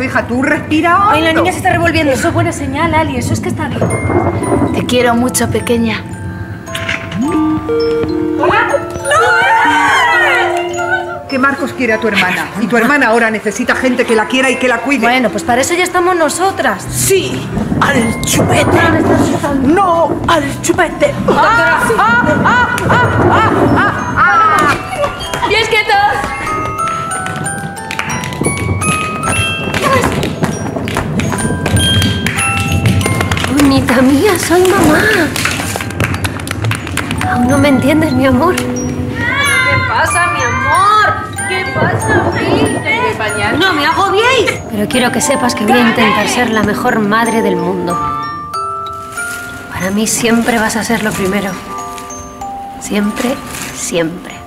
eso, hija. Tú respira. Ay, la niña se está revolviendo. Eso es buena señal, Ali. Eso es que está bien. Te quiero mucho, pequeña. ¡Hola! Que Marcos quiere a tu hermana. Y tu hermana ahora necesita gente que la quiera y que la cuide. Bueno, pues para eso ya estamos nosotras. Sí, al chupete. No, al chupete. Doctora. ¡Pies quietos! Bonita mía, soy mamá. ¿Aún no me entiendes, mi amor? ¿Qué pasa, mi amor? ¿Qué pasa, mi pañal? ¡No me agobiéis! Pero quiero que sepas que voy a intentar ser la mejor madre del mundo. Para mí siempre vas a ser lo primero. Siempre, siempre.